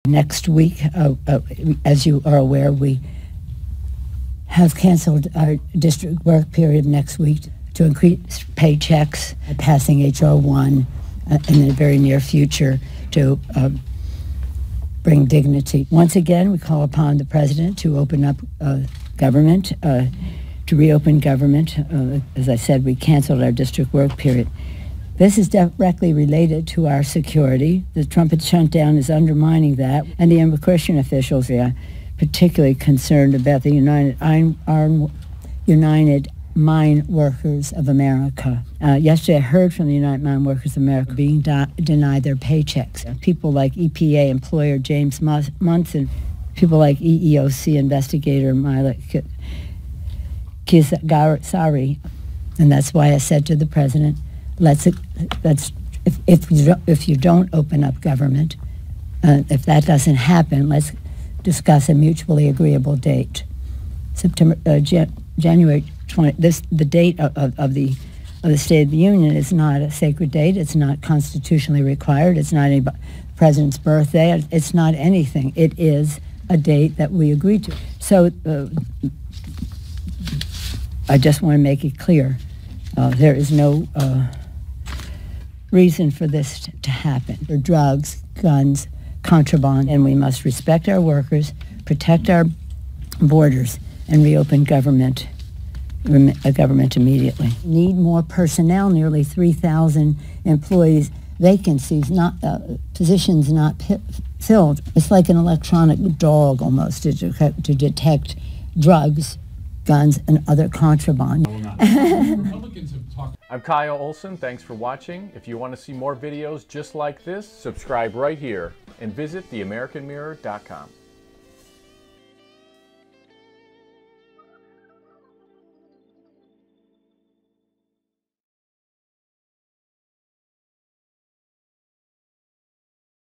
Next week, as you are aware, we have canceled our district work period next week to increase paychecks, passing H.R. 1 in the very near future to bring dignity. Once again, we call upon the President to open up government, to reopen government. As I said, we canceled our district work period. This is directly related to our security. The Trump shutdown is undermining that, and the immigration officials are particularly concerned about the United Mine Workers of America. Yesterday I heard from the United Mine Workers of America being denied their paychecks. People like EPA employer James Munson, people like EEOC investigator Mila Kizgari, and that's why I said to the President, if you don't open up government, if that doesn't happen, let's discuss a mutually agreeable date. January 20. The date of the State of the Union is not a sacred date. It's not constitutionally required. It's not any president's birthday. It's not anything. It is a date that we agreed to. So I just want to make it clear, there is no reason for this to happen. For drugs, guns, contraband, and we must respect our workers, protect our borders, and reopen government immediately. Need more personnel, nearly 3,000 employees, vacancies, positions not filled. It's like an electronic dog almost to detect drugs, guns, and other contraband. I'm Kyle Olson. Thanks for watching. If you want to see more videos just like this, subscribe right here and visit theamericanmirror.com.